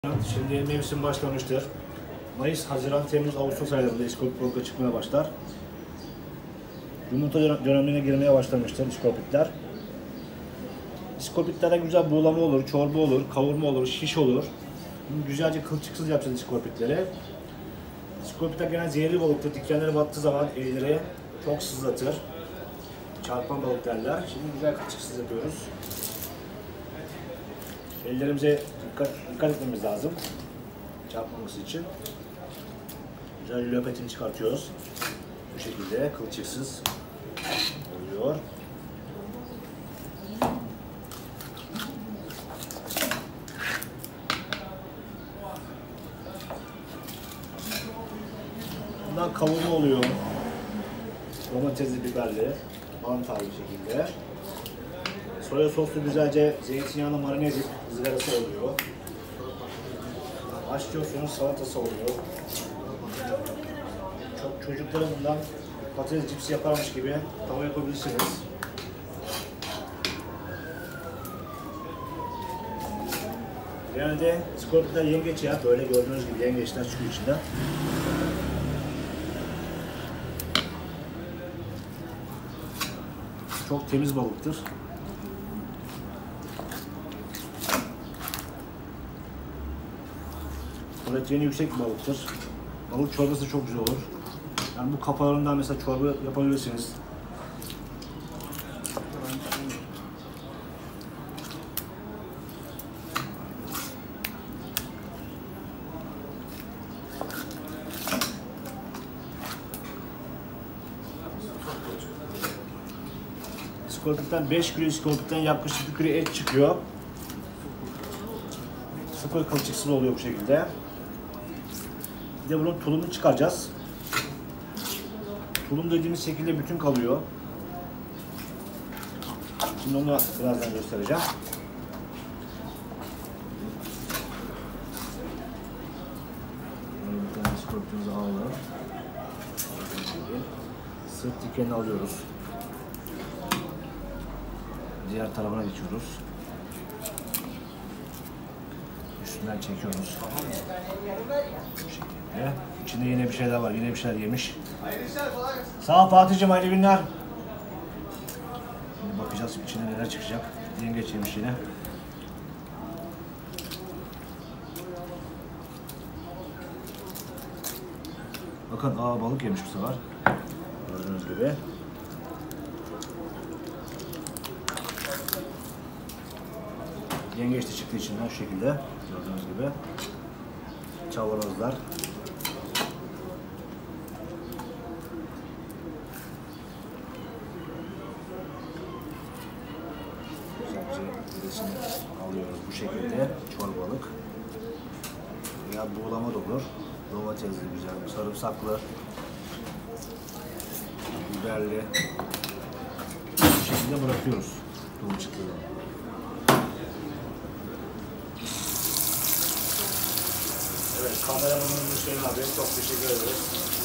Şimdi mevsim başlamıştır. Mayıs, Haziran, Temmuz, Ağustos aylarında iskopit balıkları çıkmaya başlar. Yumurta dönemine girmeye başlamıştır iskopitler. İskopitlerde güzel buğulama olur, çorba olur, kavurma olur, şiş olur. Güzelce kılçıksız yapacağız iskopitleri. İskopitler genelde zehirli balıktır. Dikenleri battığı zaman elleri çok sızlatır. Çarpan balık derler. Şimdi güzel kılçıksız yapıyoruz. Ellerimize dikkat etmemiz lazım. Çarpmaması için. Güzel löpetini çıkartıyoruz. Bu şekilde kılçıksız oluyor. Bundan kavurma oluyor. Domatesli, biberli, mantarlı bir şekilde. Soya soslu güzelce zeytinyağına marine edip ızgarası oluyor. Açıyorsunuz, salatası oluyor. Çok çocuklara bundan patates cipsi yaparmış gibi tava yapabilirsiniz. Genelde iskopitler yengeç yer, böyle gördüğünüz gibi yengeçler çıkıyor içinden. Çok temiz balıktır. Proteini yüksek bir balıktır. Balık çorbası çok güzel olur. Yani bu kafalarından mesela çorba yapabilirsiniz. İskorpitten 5 kilo iskorpitten yaklaşık 1 kilo et çıkıyor. Sıfır kılçıksız oluyor bu şekilde. Bir de bunun tulumunu çıkaracağız. Tulum dediğimiz şekilde bütün kalıyor. Şimdi onu birazdan göstereceğim. Bir tane iskorpitimizi alalım. Sırt dikenini alıyoruz. Diğer tarafına geçiyoruz. Üstünden çekiyoruz. Bu şekilde. İçinde yine bir şeyler var. Yine bir şeyler yemiş. Sağ ol Fatih'cim, hayırlı günler. Şimdi bakacağız içinde neler çıkacak. Yengeç yemiş yine. Bakın balık yemiş bu sefer. Gördüğünüz gibi. Yengeç de çıktı içinden şu şekilde. Gördüğünüz gibi. Çavrozlar. Güzelce birisini alıyoruz bu şekilde. Çorbalık. Veya buğulama da olur. Domatesli güzel, sarımsaklı, biberli. Bu şekilde bırakıyoruz. Dolu çıktığı zaman. Evet, kameramanımız Hüseyin abi, çok teşekkür ederiz.